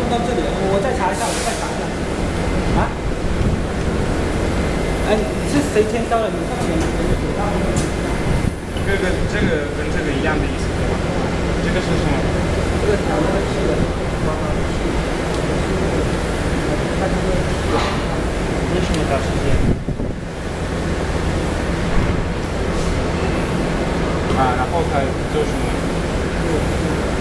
到这里了，我再查一下，我再查一下。啊？哎，是谁签到了？你上面写到跟这个一样的意思对吧？这个是什么？ 这个调那个气的， 为什么到时间？啊，然后他做什么？